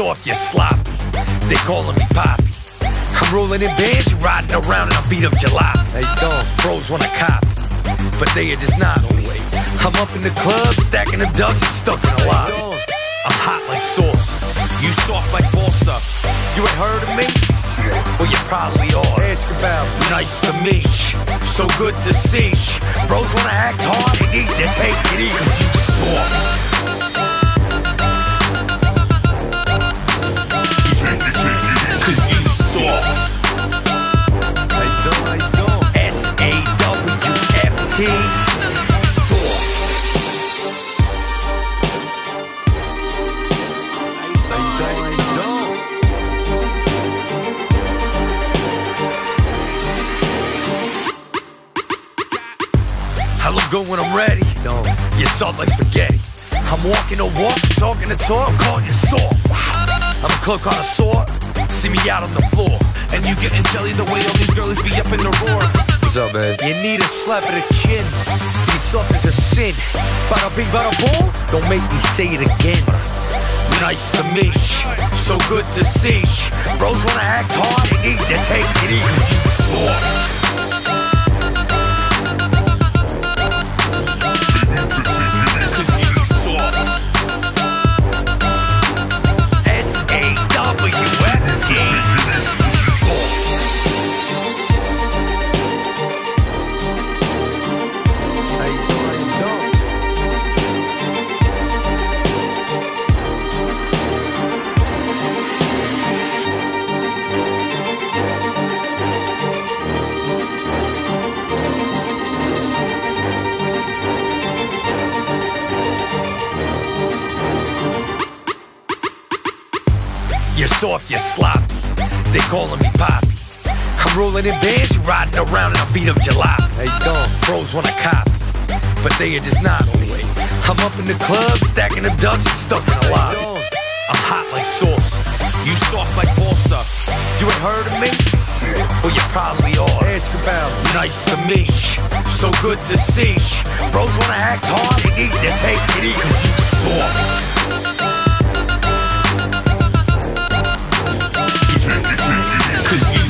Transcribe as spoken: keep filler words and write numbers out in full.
soft, you're sloppy. They calling me Poppy. I'm rolling in bands, you riding around and I beat up jalopy. Hey, don't. Bros wanna copy, but they are just not on way. I'm up in the club, stacking the dubs and stuck in a lot. I'm hot like sauce, you soft like balsa. You ain't heard of me? Well, you probably are. Ask about me. Nice to meet you, so good to see you. Bros wanna act hard, they need to take it easy. Cause you soft. Cause you soft. I know, I know. S A W F T. Soft. I know, I know. I look good when I'm ready. No, you're soft like spaghetti. I'm walking the walk, talking the talk, I'm calling you soft. I'm a clerk on a sword. See me out on the floor, and you getting jelly the way all these girls be up in the roar. What's up, man? You need a slap of the chin. Be soft as a sin. Bada bing, bada boom. Don't make me say it again. Nice to meet you, so good to see you. Bros wanna act hard, they need to take it easy. Cause you soft. Cause you soft. S A W F T. You're soft, you're sloppy. They calling me Poppy. I'm rolling in bands, you riding around and I beat up jalopy. Hey, don't. Bros wanna copy, but they are just not on way. I'm up in the club, stacking the dubs and stuck in a lot. I'm hot like sauce, you soft like balsa. You ain't heard of me? Well, you probably are. Ask about me. Nice to meet you, so good to see you. Bros wanna act hard, they need to take it easy. Cause you soft. Cause you